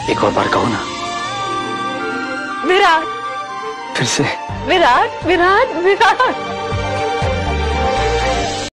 एक और बार कहो ना। विराट। फिर से। विराट विराट विराट।